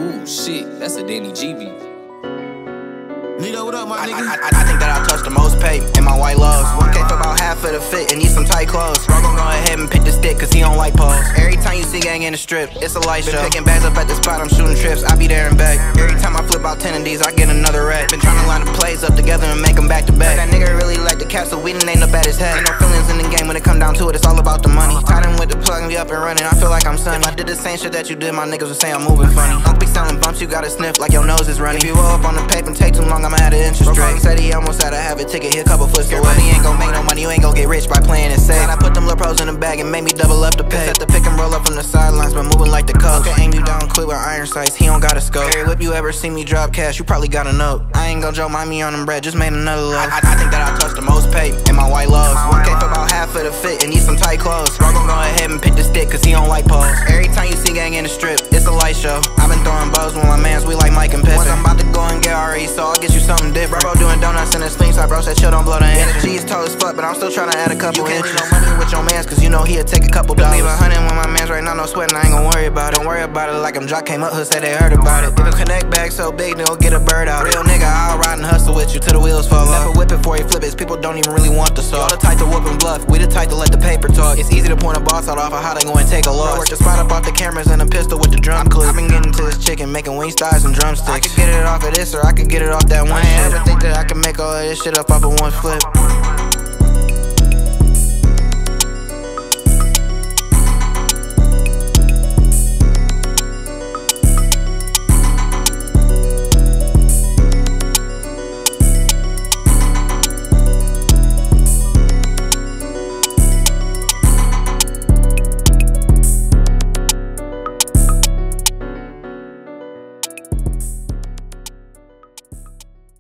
Ooh, shit, that's a Danny G beat. Nito, what up, my nigga? I think that I touched the most pay in my white lows. 1K for about half of the fit and need some tight clothes. Bro gon' go ahead and pick the stick cause he don't like pose. Every time you see gang in the strip, it's a light show. Been picking bags up at the spot, I'm shooting trips, I be there and back. Every time I flip out 10 of these, I get another rack. Been trying to line the plays up together and make them back to back. That nigga really like the cap, so we ain't the baddest hat. Ain't no feelings in the game when it come down to it, it's all about the money. Tied in with the plug and be up and running, I feel like I'm sunny. If I did the same shit that you did, my niggas would say I'm moving funny. Don't be selling bumps, you gotta sniff like your nose is running. If you roll up on the paper and take too long, I'ma add an interest rate. Said he almost had to have a ticket, he a couple foot away. Money ain't gon' make no money, you ain't gon' get rich by playing it safe. I put them little pros in the bag and made me double up the pay. Set the pick and roll up from the sidelines, but moving like the coach. Can aim you down quick with iron sights, he don't got a scope. Every whip you ever see me drop cash, you probably got a note. I ain't gon' joke, mind me on them bread, just made another load. I think that I touched the most pay in my white lows. 1K for about half of the fit and need some tight clothes. Bro gon' go ahead and pick the stick cause he don't like pose. Every time you see gang in the strip, it's a light show. I been throwing bows with my mans, we like MiKE and Piss. Once I'm about to go and get RE, so I'll get you something different. Bro doing donuts in the swing side, bro said chill, don't blow the engine. The G's tall as fuck, but I'm still trying to add a couple inches. You can't leave no money with your mans, cause you know he'll take a couple dollars. Leave 100 with my mans right now, no sweating, I ain't gon' worry about it. Don't worry about it like I'm Jock came up, hood said they heard about it. If a connect bag so big, then go get a bird out. Real nigga, I'll ride and hustle with you till the wheels fall off. Never whip it before he flip it, people don't even really want the sauce. Y'all the type to whoop and bluff, we the type to let the paper talk. It's easy to point a boss out off of how they go and take a loss. Work the spot up off the cameras and a pistol with the drum clip. I've been getting to this chicken, making wing thighs and drumsticks. I could get it off of this or I could get it off that one shit. I ever think that I could make all of this shit up off of one flip.